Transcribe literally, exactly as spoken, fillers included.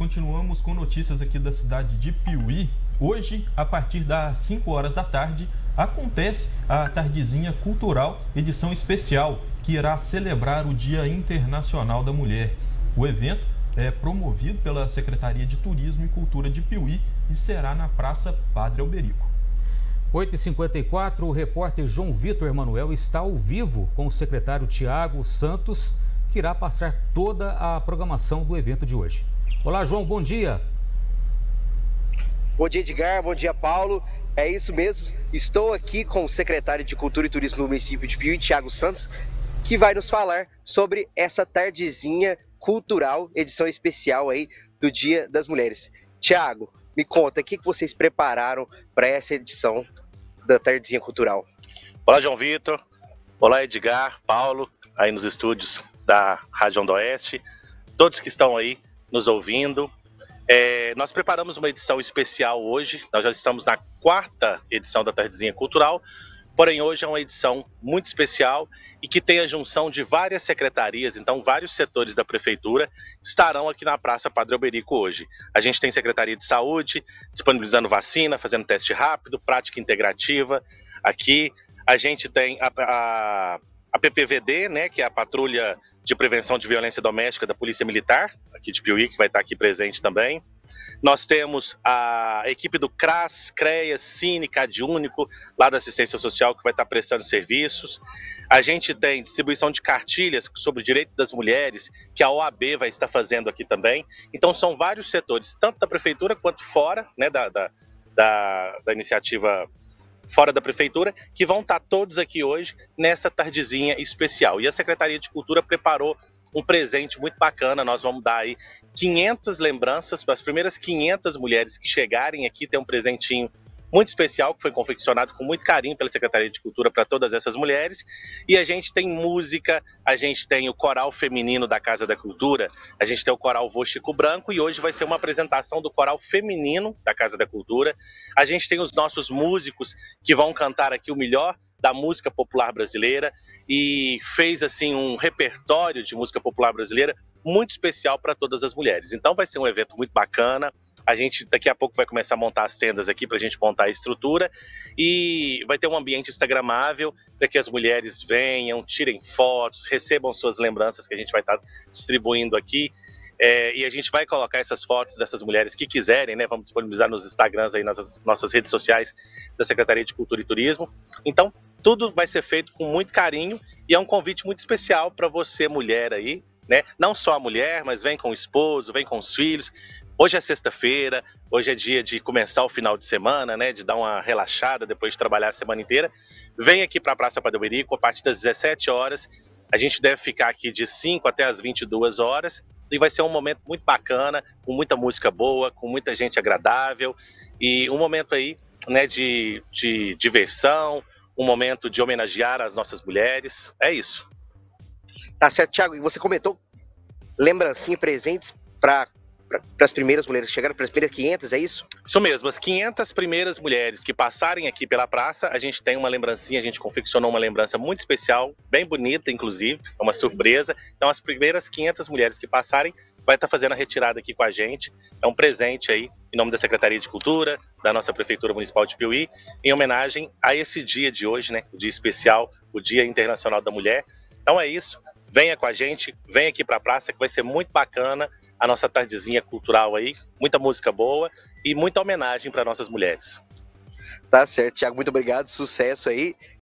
continuamos com notícias aqui da cidade de Piuí. Hoje, a partir das cinco horas da tarde, acontece a Tardezinha Cultural, edição especial, que irá celebrar o Dia Internacional da Mulher. O evento é promovido pela Secretaria de Turismo e Cultura de Piuí e será na Praça Padre Alberico. oito e cinquenta e quatro, o repórter João Vitor Emanuel está ao vivo com o secretário Tiago Santos, que irá passar toda a programação do evento de hoje. Olá, João, bom dia. Bom dia, Edgar, bom dia, Paulo. É isso mesmo, estou aqui com o secretário de Cultura e Turismo do município de Piuí, Tiago Santos, que vai nos falar sobre essa Tardezinha Cultural, edição especial aí do Dia das Mulheres. Tiago, me conta, o que vocês prepararam para essa edição da Tardezinha Cultural? Olá, João Vitor. Olá, Edgar, Paulo, aí nos estúdios da Rádio Onda Oeste. Todos que estão aí nos ouvindo. É, nós preparamos uma edição especial hoje. Nós já estamos na quarta edição da Tardezinha Cultural. Porém, hoje é uma edição muito especial e que tem a junção de várias secretarias, então vários setores da Prefeitura estarão aqui na Praça Padre Alberico hoje. A gente tem Secretaria de Saúde, disponibilizando vacina, fazendo teste rápido, prática integrativa aqui. A gente tem a, a, a P P V D, né, que é a Patrulha de Prevenção de Violência Doméstica da Polícia Militar, aqui de Piuí, que vai estar aqui presente também. Nós temos a equipe do CRAS, CREAS, Cine, CadÚnico, lá da Assistência Social, que vai estar prestando serviços. A gente tem distribuição de cartilhas sobre o direito das mulheres, que a O A B vai estar fazendo aqui também. Então são vários setores, tanto da Prefeitura quanto fora, né, da, da, da, da iniciativa fora da Prefeitura, que vão estar todos aqui hoje nessa tardezinha especial. E a Secretaria de Cultura preparou um presente muito bacana. Nós vamos dar aí quinhentas lembranças para as primeiras quinhentas mulheres que chegarem aqui. Tem um presentinho muito especial que foi confeccionado com muito carinho pela Secretaria de Cultura para todas essas mulheres. E a gente tem música, a gente tem o coral feminino da Casa da Cultura, a gente tem o coral Vô Chico Branco e hoje vai ser uma apresentação do coral feminino da Casa da Cultura. A gente tem os nossos músicos que vão cantar aqui o melhor da música popular brasileira e fez assim um repertório de música popular brasileira muito especial para todas as mulheres. Então vai ser um evento muito bacana. A gente daqui a pouco vai começar a montar as tendas aqui para a gente montar a estrutura e vai ter um ambiente instagramável para que as mulheres venham, tirem fotos, recebam suas lembranças que a gente vai estar distribuindo aqui. É, e a gente vai colocar essas fotos dessas mulheres que quiserem, né? Vamos disponibilizar nos Instagrams aí, nas nossas redes sociais da Secretaria de Cultura e Turismo. Então, tudo vai ser feito com muito carinho e é um convite muito especial para você, mulher aí, né? Não só a mulher, mas vem com o esposo, vem com os filhos. Hoje é sexta-feira, hoje é dia de começar o final de semana, né? De dar uma relaxada depois de trabalhar a semana inteira. Vem aqui para a Praça Padre Alberico a partir das dezessete horas. A gente deve ficar aqui de cinco até as vinte e duas horas e vai ser um momento muito bacana, com muita música boa, com muita gente agradável e um momento aí, né, de, de diversão, um momento de homenagear as nossas mulheres. É isso. Tá certo, Tiago. E você comentou lembrancinha e presentes para para as primeiras mulheres que chegaram, para as primeiras quinhentas, é isso? Isso mesmo, as quinhentas primeiras mulheres que passarem aqui pela praça, a gente tem uma lembrancinha, a gente confeccionou uma lembrança muito especial, bem bonita inclusive, é uma surpresa. Então as primeiras quinhentas mulheres que passarem vai estar fazendo a retirada aqui com a gente. É um presente aí, em nome da Secretaria de Cultura, da nossa Prefeitura Municipal de Piuí, em homenagem a esse dia de hoje, né? O dia especial, o Dia Internacional da Mulher. Então é isso. Venha com a gente, venha aqui para a praça que vai ser muito bacana a nossa tardezinha cultural aí, muita música boa e muita homenagem para nossas mulheres. Tá certo, Tiago, muito obrigado, sucesso aí